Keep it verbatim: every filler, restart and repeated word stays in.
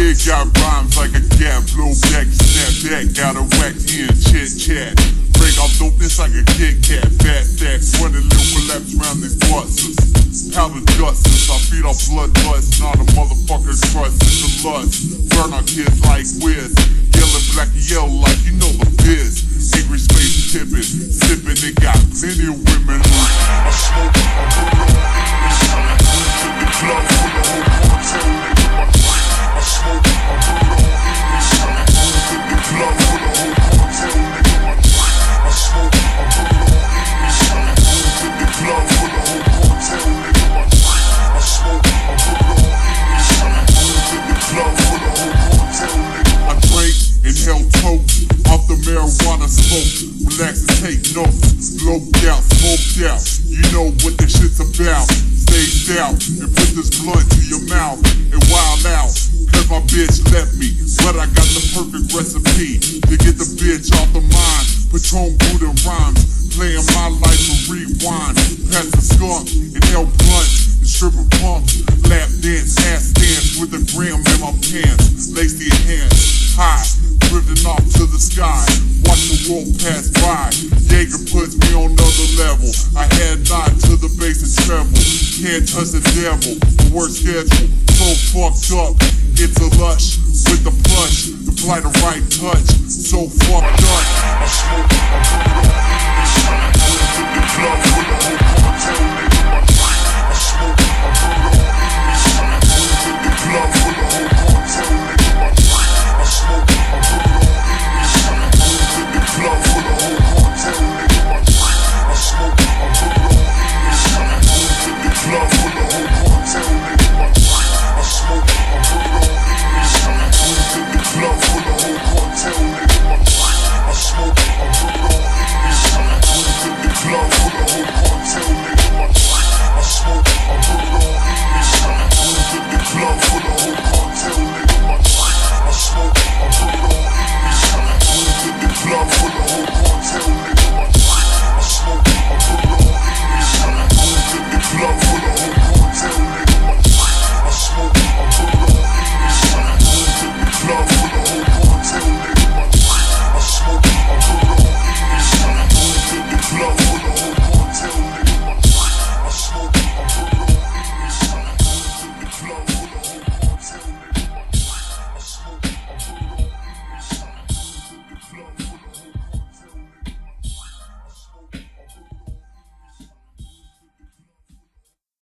kid got rhymes like a gap, blow back, snap back, got a whack in, chit chat. Break off dopeness like a Kit Kat, fat stacks, running little laps around these buses. Powder dusters, I feed off blood lust, not a motherfucker trust, it's a lust. Burn our kids like whiz, yellow, black, and yellow like you know the biz. Angry space tipping, sipping, they got plenty of women. I smoke, I put it on English, I to the club for the whole cartel, nigga, my drink. I smoke, I put it on English, I to the club for the whole cartel, nigga, my drink. I smoke, I put it on English, I to the club for the whole cartel, nigga, my drink. I smoke, I put it on English, I to the club for the whole cartel, nigga. I drank and held toast off the marijuana smoke. Relax and take notes. Loped out, smoked out. You know what this shit's about. Stay out and put this blunt to your mouth and wild out. Cause my bitch left me, but I got the perfect recipe to get the bitch off the mind. Patron Buddha rhymes, playing my life for rewind. Pass the skunk and hell blunt and stripper pump. Lap dance, ass dance with a gram in my pants. Lacy hands, high, drifting off to the sky. Watch the world pass by. Jaeger puts me on another level. I had nod to the bass and treble. Can't touch the devil. The worst schedule, so fucked up. It's a lush with the plush. To apply the right touch. So fucked